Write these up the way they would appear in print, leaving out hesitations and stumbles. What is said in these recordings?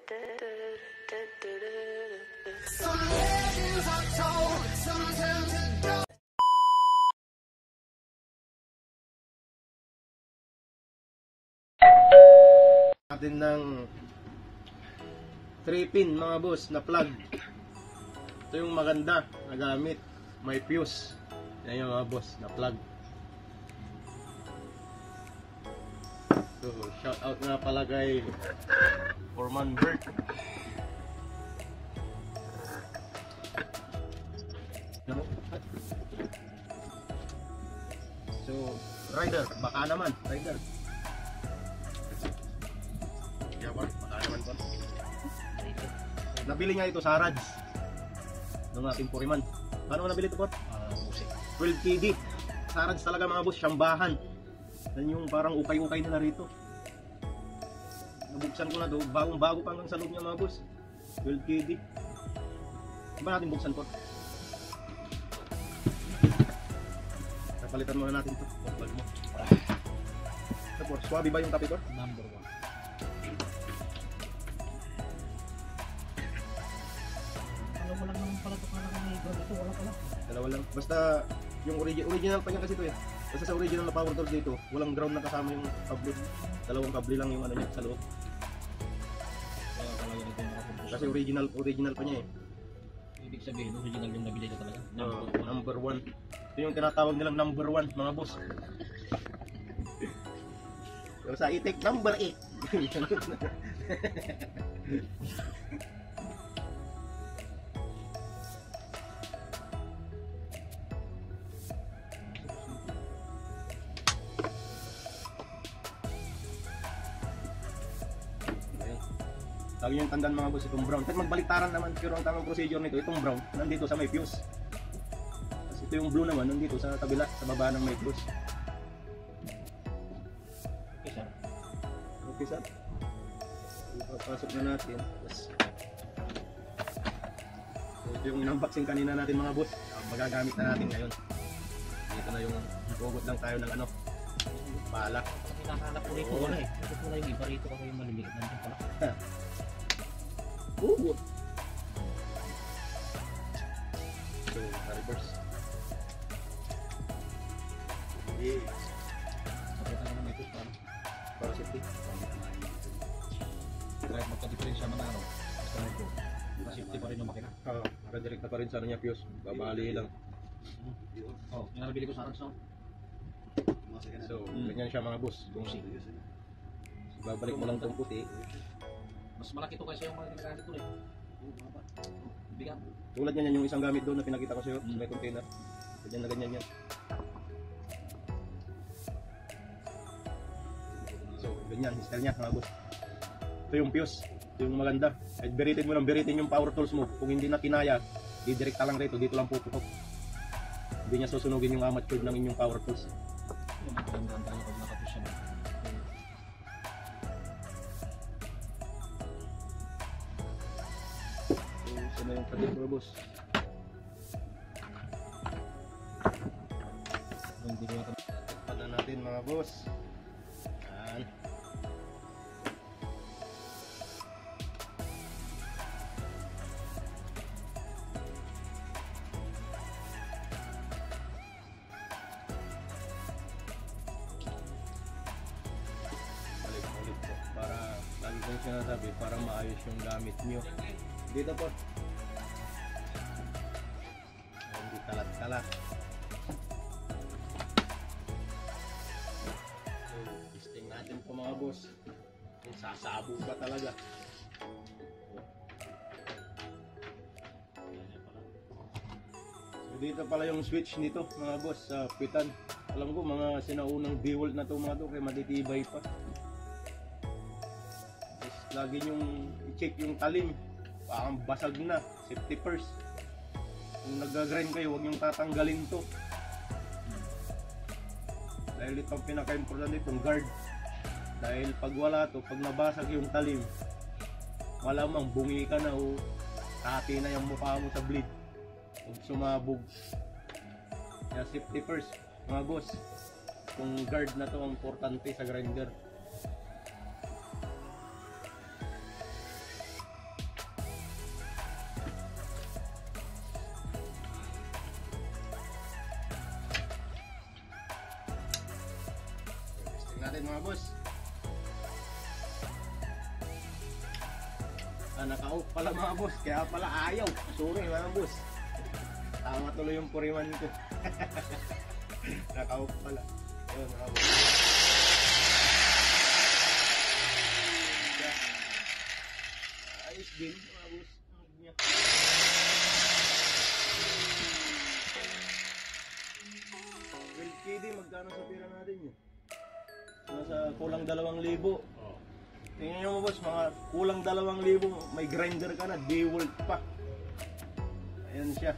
Natin ng 3-pin mga boss na plug. Ito yung maganda na gamit, may fuse. Yan yung mga boss na plug. So shout out nga pala kay Foreman Bert. So rider, baka naman rider. Baka naman po. Nabili nga ito sa Rads nung ating Foreman. Paano mo nabili ito po? 12 KD. Sa Rads talaga mga boss, Siyambahan. Yan yung parang ukay-ukay nila rito. Nabuksan ko na ito, bagong-bago pa hanggang sa loob niya mga boss. 12 KD. Ba natin buksan po? Napalitan muna natin ito. Tapos, swabe ba yung tapi ko? Number 1. Alam mo lang naman pala ito parang may ground ito, wala pala. Dalawa lang. Basta yung original pa niya kasi ito eh. Basta sa original na power tools dito, walang ground na kasama yung kable. Dalawang kable lang yung ano niya sa loob. Kaya talaga ito yung nakapumpos. Kasi original pa niya eh. Ibig sabihin, original yung nabili ko talaga. Number 1. Ito yung tinatawag nilang number 1 mga boss. Yung sa itik, number 8. Lagi yung tandaan mga boss, itong brown. Kahit magbaliktaran naman, pero ang tamang procedure nito, itong brown, nandito sa may fuse. Tapos ito yung blue naman, nandito sa kabila, sa baba ng may fuse. Okay, sir. Okay, sir. Ipapasok na natin. Tapos, so, ito yung in-unboxing kanina natin mga boss. Magagamit na natin ngayon. Dito na yung hugot lang tayo ng ano, pala. Hinahanap ko rito, wala eh. Ito pala yung iba rito kasi yung maliliit. Nandiyan pala. Hugot. So, reverse. Yes. Sabitan ko naman ito Para safety. Kahit magka-diferensya man ano, basta na ito. Safety pa rin yung makina. Naka-direct pa rin sa ano niya fuse. Babali lang. Oh, yung nabili ko sa Arabs. So, ganyan siya mga boss. Kung babalik mo lang itong puti. Mas malaki ito kasi yung mga ginagamit ito eh. Bigat. Tulad niyan yung isang gamit doon na pinakita ko sa iyo sa may container. Ganyan na ganyan yan. So, ganyan, style niya mga boss. Ito yung fuse. Ito yung maganda. Kahit biritin mo lang, biritin yung power tools mo. Kung hindi na kinaya, didirekta lang rito. Dito lang puputok. Hindi niya susunugin yung amateur ng inyong power tools. Magandang tayo pag nakapos siya. So, na yung kadit mga boss. Hindi ko natin. Takpan na natin mga boss. Yan. Balik-balik po. Para, lagi kong sinasabi, para maayos yung gamit nyo. Dito po. Hindi kalat-kalat. So, testing natin po mga boss. Kung sasabog ba talaga. So, dito pala yung switch nito mga boss sa pitan. Alam ko mga sinaunang DeWalt na to mga to kaya matitibay pa. Tapos lagi yung i-check yung talim. Parang basag na, safety first. Kung nag-grind kayo, huwag niyong tatanggalin to. Dahil ito ang pinaka-importante itong guard. Dahil pag wala to, pag nabasag yung talim, malamang bungi ka na o hati na yung mukha mo sa blade. Huwag sumabog. Kaya safety first, mga boss. Kung guard na to ang importante sa grinder. natin mga boss. Naka-off pala mga boss, kaya pala ayaw. Sorry mga boss. Tama tuloy yung puriman ko. Naka-off pala. Ayun mga boss. Ayos din mga boss. Well, KD, magkano sa pira natin yun? Nasa kulang 2,000. Oh. Tingnan nyo mo boss, mga kulang 2,000, may grinder ka na, DeWalt pa. Ayan siya.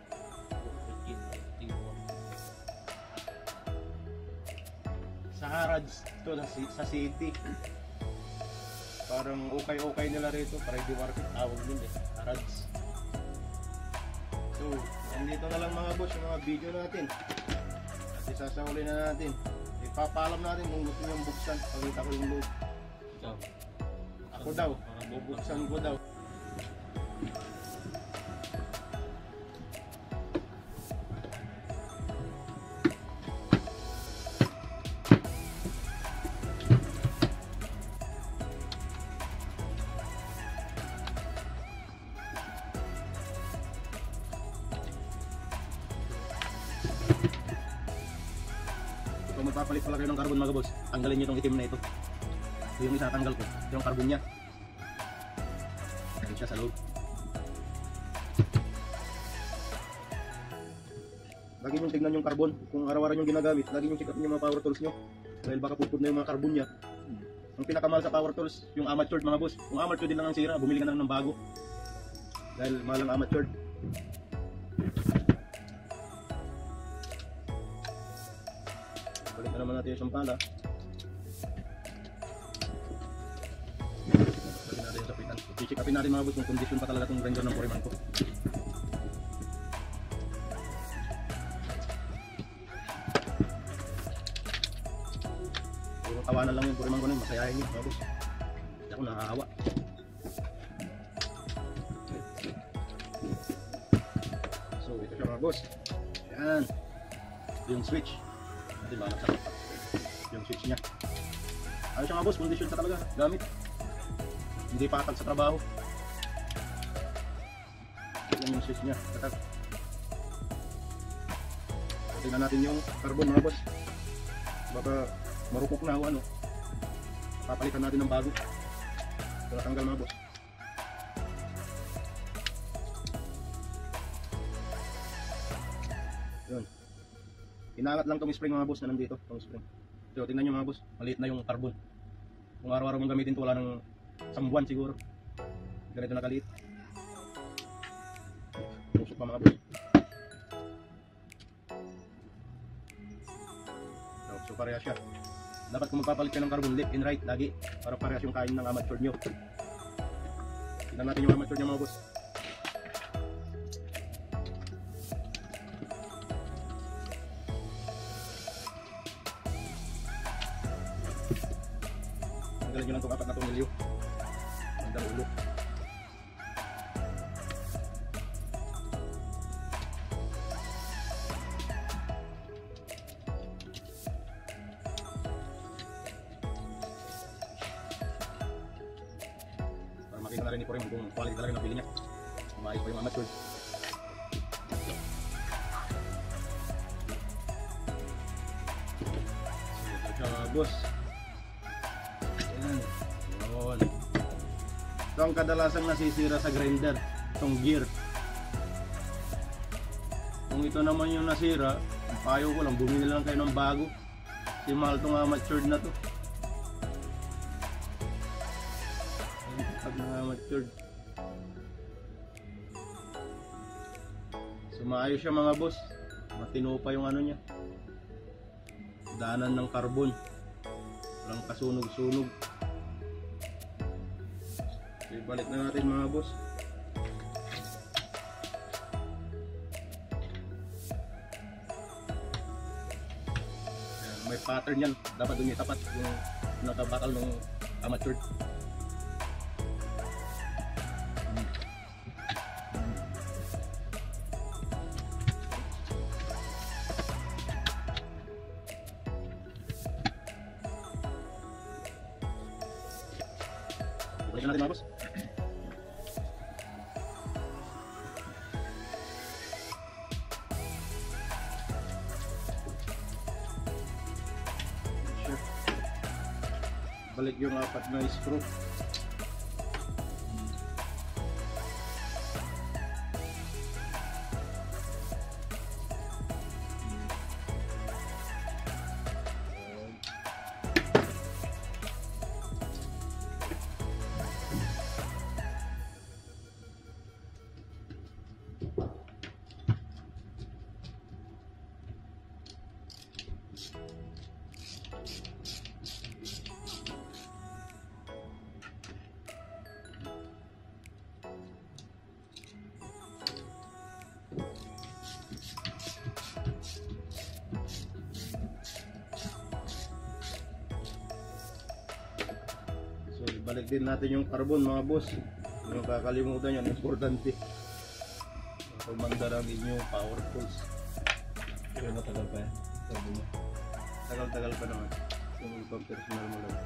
Sa Harads to, sa city. Parang okay nila rito, Friday Market, tawag din eh, Harads. So, nandito na lang mga boss yung mga video natin. At isasahuli na natin. Ipapaalam natin kung gusto nyo buksan, pagkita ko yung loob. Ikaw. Ako daw, bubuksan ko daw. Kung magpapalit pala kayo ng carbon mga boss, tanggalin nyo itong itim na ito. Ito yung isa natanggal ko, ito yung carbon niya. Ayan siya sa loob. Lagi nyo tignan yung carbon, kung araw-araw nyo ginagamit, lagi nyo check up yung mga power tools nyo. Dahil baka pupud na yung mga carbon niya. Ang pinakamahal sa power tools, yung amateur mga boss. Kung amateur din lang ang sira, bumili ka na ng bago. Dahil mahal ang amateur. Balik na naman natin yung sampala. Balik natin yung sapitan. I-check upin natin mga boss kung condition pa talaga itong grinder ng Foreman ko. Puro tawanan lang yung Foreman ko na yun. Masayahin yun mga boss. Hindi ako nakakawa. So ito siya mga boss. Yan. Ito yung switch. Yung switch niya. Ayos siya mga boss, condition sa talaga gamit. Hindi patag sa trabaho. Yan yung switch niya. Tingnan natin yung carbon mga boss. Baka marupok na o ano. Papalitan natin ng bago. Wala tanggal mga boss. Yun. Inangat lang tong spring mga boss na nandito, tong spring. So tingnan nyo mga boss, maliit na yung carbon. Kung araw-araw mong gamitin ito, wala nang 1 buwan siguro. Ganito na kaliit. Pusok pa mga boss. So parehas siya. Dapat kung magpapalit ka ng carbon, left and right lagi. Para parehas yung kain ng amateur nyo. Tingnan natin yung amateur niya mga boss. Tanggalin nyo lang itong 4 na tonelyo. Hanggang ulo. Para makita na rin ni Foreman kung quality talaga ng pili niya. Maayos pa yung amateur. Ito siya boss. Ito ang kadalasang nasisira sa grinder, itong gear. Kung ito naman yung nasira, payo ko lang, bumili lang kayo ng bago. Si mahal itong amateur na to. Pag na amateur. Sumaayos siya mga boss. Matino pa yung ano niya. Daanan ng carbon. Walang kasunog-sunog. Ibalik na natin mga boss. Ayan, may pattern yan. Dapat dun itapat yung nakabakal ng amateur. Balikan natin mga boss. Balik yung apat na screw. So, balik din natin yung carbon mga boss. Yung kakalimutan yan, importante. Pumanda ng inyong power tools. Pero matagal pa yan. Sabi mo. Tagal-tagal pa naman. Yung pang-personal mo lang.